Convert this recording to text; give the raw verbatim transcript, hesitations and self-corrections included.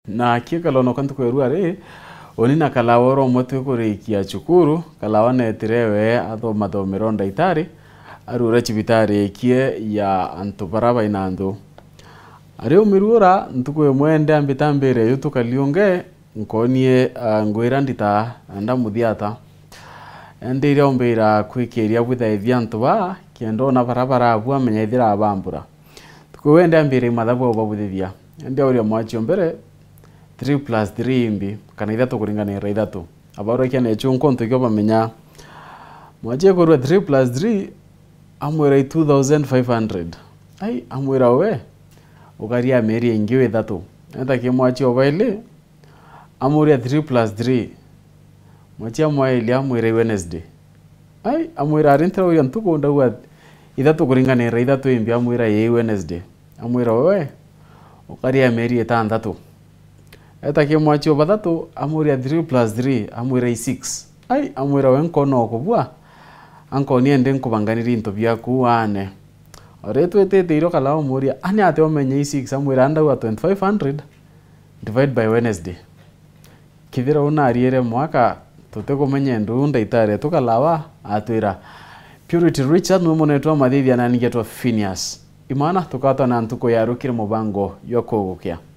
Na kia lono kantu kwerua re oni na kalaworo motwe kurikia chukuru kalawana etirewe atho mathomero ndaitari arura chibitari kie ya antubaraba inandu ari umirura ntuko mwende ambitambere yutu kalionge nkonie uh, ngwira ndita anda muthiata ndire ombira kwikeria buthaithia ntuba kendo na barabara abua menyethira abambura tuko wende ambire mathabu obabuthithia ndi uri mwachi ombere three plus three imbi kana ithatu kuringanira ithatu abaro kia necho nkonto kyo bamenya mwaje korwa three plus three amwera two thousand five hundred ai amwera we ukaria meri ingiwe ithatu nenda ke mwachi obaile amwera three plus three mwachi amwaile amwera Wednesday ai amwera arintra uya ntuko ndawa ithatu kuringanira ithatu imbi amwera ye Wednesday amwera we ukaria meri etandatu eta ke mwachi obathatu amwira three plus three amwira six ai amwira wenkono kubwa anko ni ende nkubanganira into byaku wane oretu etete iro kala omuria ani ate omenye six amwira anda wa twenty-five hundred divide by Wednesday kithira una ariere mwaka tote kumenye ndu ndaitare tukalawa atwira Purity Richard no monetwa mathithia na ningetwa Phineas imana tukatwa na ntuko yarukire mubango yokogukia